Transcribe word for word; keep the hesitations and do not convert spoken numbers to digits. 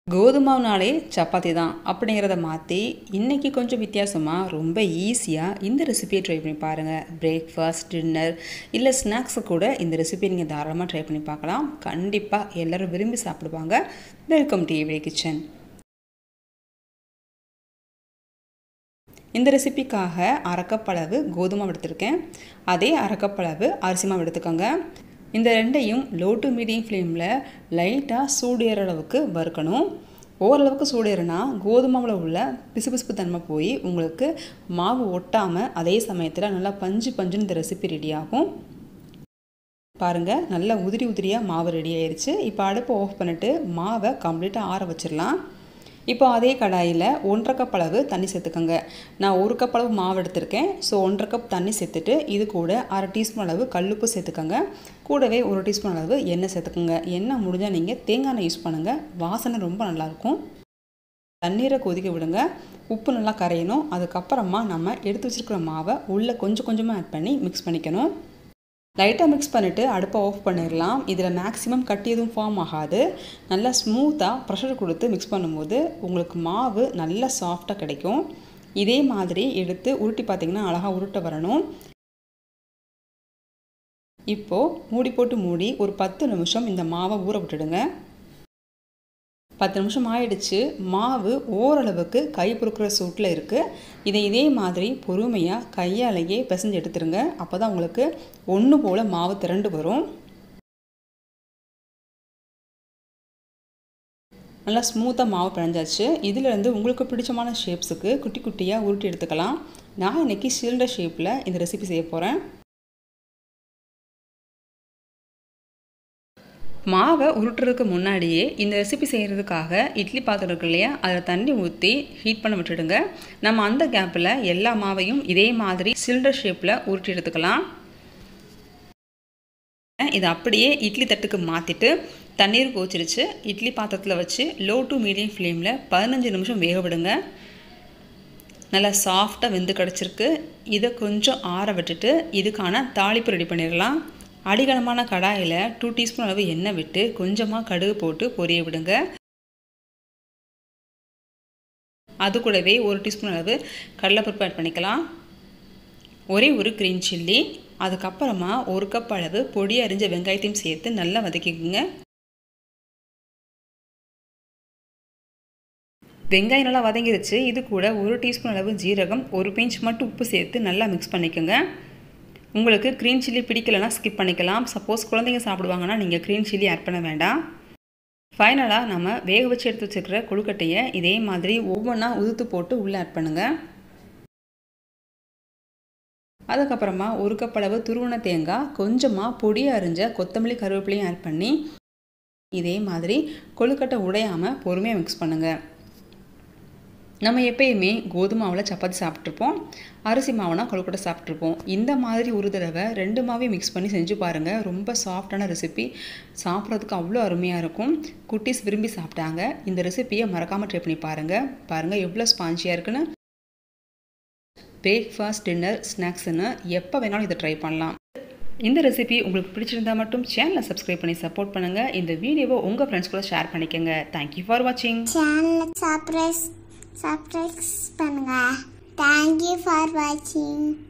கோதுமாவுனாலே சப்பாத்தி தான் அப்படிங்கிறத மாற்றி இன்றைக்கி கொஞ்சம் வித்தியாசமாக ரொம்ப ஈஸியாக இந்த ரெசிபியை ட்ரை பண்ணி பாருங்கள். பிரேக்ஃபாஸ்ட், டின்னர் இல்லை ஸ்நாக்ஸு கூட இந்த ரெசிபியை நீங்கள் தாராளமாக ட்ரை பண்ணி பார்க்கலாம். கண்டிப்பாக எல்லோரும் விரும்பி சாப்பிடுவாங்க. Welcome to every kitchen. இந்த ரெசிபிக்காக அரை கப் அளவு கோதுமை எடுத்துருக்கேன். அதே அரை கப் அளவு அரிசி மாவு எடுத்துக்கோங்க. இந்த ரெண்டையும் லோ டு மீடியம் ஃப்ளேமில் லைட்டாக சூடேற அளவுக்கு வறுக்கணும். ஓரளவுக்கு சூடேறினா கோதுமாவில் உள்ள பிசுபிசுப்பு தன்மை போய் உங்களுக்கு மாவு ஒட்டாமல் அதே சமயத்தில் நல்லா பஞ்சு பஞ்சுன்னு இந்த ரெசிபி ரெடி ஆகும். பாருங்கள், நல்லா உதிரி உதிரியாக மாவு ரெடி ஆயிடுச்சு. இப்போ அடுப்பை ஆஃப் பண்ணிவிட்டு மாவை கம்ப்ளீட்டாக ஆற வச்சிடலாம். இப்போ அதே கடாயில் ஒன்றரை கப் அளவு தண்ணி சேர்த்துக்கோங்க. நான் ஒரு கப் அளவு மாவு எடுத்திருக்கேன். ஸோ ஒன்றரை கப் தண்ணி சேர்த்துட்டு இது கூட அரை டீஸ்பூன் அளவு கல்லுப்பு சேர்த்துக்கோங்க. கூடவே ஒரு டீஸ்பூன் அளவு எண்ணெய் சேர்த்துக்கோங்க. எண்ணெய் முடிஞ்சால் நீங்கள் தேங்காய் எண்ணெய் யூஸ் பண்ணுங்கள். வாசனை ரொம்ப நல்லாயிருக்கும். தண்ணீரை கொதிக்க விடுங்க. உப்பு நல்லா கரையணும். அதுக்கப்புறமா நம்ம எடுத்து வச்சுருக்கிற மாவை உள்ளே கொஞ்சம் கொஞ்சமாக ஆட் பண்ணி மிக்ஸ் பண்ணிக்கணும். லைட்டாக மிக்ஸ் பண்ணிவிட்டு அடுப்பை ஆஃப் பண்ணிடலாம். இதில் மேக்ஸிமம் கட்டி எதுவும் ஃபார்ம் ஆகாது. நல்லா ஸ்மூத்தாக ப்ரெஷர் கொடுத்து மிக்ஸ் பண்ணும்போது உங்களுக்கு மாவு நல்லா சாஃப்டாக கிடைக்கும். இதே மாதிரி எடுத்து உருட்டி பார்த்திங்கன்னா அழகாக உருட்ட வரணும். இப்போது மூடி போட்டு மூடி ஒரு பத்து நிமிஷம் இந்த மாவை ஊற விட்டுடுங்க. பத்து நிமிஷம் ஆயிடுச்சு. மாவு ஓரளவுக்கு கை பொறுக்கிற சூட்டில் இருக்குது. இதை இதே மாதிரி பொறுமையாக கையாலேயே பிசைஞ்சு எடுத்துருங்க. அப்போ தான் உங்களுக்கு ஒன்று போல் மாவு திரண்டு வரும். நல்லா ஸ்மூத்தாக மாவு பிணைஞ்சாச்சு. இதிலேருந்து உங்களுக்கு பிடிச்சமான ஷேப்ஸுக்கு குட்டி குட்டியாக உருட்டி எடுத்துக்கலாம். நான் இன்றைக்கி சிலிண்டர் ஷேப்பில் இந்த ரெசிபி செய்ய போகிறேன். மாவை உருட்டுறதுக்கு முன்னாடியே இந்த ரெசிபி செய்கிறதுக்காக இட்லி பாத்திரம் இருக்கு இல்லையா, அதில் தண்ணி ஊற்றி ஹீட் பண்ண விட்டுடுங்க. நம்ம அந்த கேப்பில் எல்லா மாவையும் இதே மாதிரி சிலிண்டர் ஷேப்பில் உருட்டி எடுத்துக்கலாம். இதை அப்படியே இட்லி தட்டுக்கு மாற்றிட்டு தண்ணீர் கொதிச்சிருச்சு. இட்லி பாத்திரத்தில் வச்சு லோ டு மீடியம் ஃப்ளேமில் பதினஞ்சு நிமிஷம் வேக விடுங்க. நல்லா சாஃப்டாக வெந்து கிடச்சிருக்கு. இதை கொஞ்சம் ஆற விட்டுட்டு இதுக்கான தாளிப்பு ரெடி பண்ணிடலாம். அடிகனமான கடாயில் டூ டீஸ்பூன் அளவு எண்ணெய் விட்டு கொஞ்சமாக கடுகு போட்டு பொரிய விடுங்க. அது கூடவே ஒரு டீஸ்பூன் அளவு கடலைப்பருப்பு ஆட் பண்ணிக்கலாம். ஒரே ஒரு கிரீன் சில்லி, அதுக்கப்புறமா ஒரு கப் அளவு பொடி அரிஞ்ச வெங்காயத்தையும் சேர்த்து நல்லா வதக்கிக்குங்க. வெங்காயம் நல்லா வதங்கிடுச்சு. இது கூட ஒரு டீஸ்பூன் அளவு ஜீரகம், ஒரு பிஞ்ச் மட்டும் உப்பு சேர்த்து நல்லா மிக்ஸ் பண்ணிக்கோங்க. உங்களுக்கு க்ரீன் சில்லி பிடிக்கலைன்னா ஸ்கிப் பண்ணிக்கலாம். சப்போஸ் குழந்தைங்க சாப்பிடுவாங்கன்னா நீங்கள் க்ரீன் சில்லி ஆட் பண்ண வேண்டாம். ஃபைனலாக நம்ம வேக வச்சு எடுத்து வச்சுருக்கிற கொழுக்கட்டையை இதே மாதிரி ஒவ்வொன்றா உதுத்து போட்டு உள்ளே ஆட் பண்ணுங்கள். அதுக்கப்புறமா ஒரு கப் அளவு துருவன தேங்காய், கொஞ்சமாக பொடி அரிஞ்ச கொத்தமல்லி கருவேப்பிலையும் ஆட் பண்ணி இதே மாதிரி கொழுக்கட்டை உடையாமல் பொறுமையாக மிக்ஸ் பண்ணுங்கள். நம்ம எப்பயுமே கோதுமாவில் சப்பாத்தி சாப்பிட்ருப்போம், அரிசி மாவுனா கொழுக்கட்டை சாப்பிட்ருப்போம். இந்த மாதிரி ஒரு தடவை ரெண்டு மாவையும் மிக்ஸ் பண்ணி செஞ்சு பாருங்கள். ரொம்ப சாஃப்டான ரெசிபி, சாப்பிட்றதுக்கு அவ்வளோ அருமையாக இருக்கும். குட்டீஸ் விரும்பி சாப்பிட்டாங்க. இந்த ரெசிப்பியை மறக்காமல் ட்ரை பண்ணி பாருங்கள். பாருங்கள் எவ்வளோ ஸ்பான்ஜியாக இருக்குன்னு. பிரேக்ஃபாஸ்ட், டின்னர், ஸ்நாக்ஸ்ன்னு எப்போ வேணாலும் இதை ட்ரை பண்ணலாம். இந்த ரெசிபி உங்களுக்கு பிடிச்சிருந்தா மட்டும் சேனலை சப்ஸ்கிரைப் பண்ணி சப்போர்ட் பண்ணுங்கள். இந்த வீடியோவை உங்கள் ஃப்ரெண்ட்ஸ் கூட ஷேர் பண்ணிக்கோங்க. தேங்க்யூ ஃபார் வாட்சிங். சேனலை சப்ஸ்கிரைப் சப்ஸ்கிரைப் பண்ணுங்க. தேங்க்யூ ஃபார் வாட்சிங்.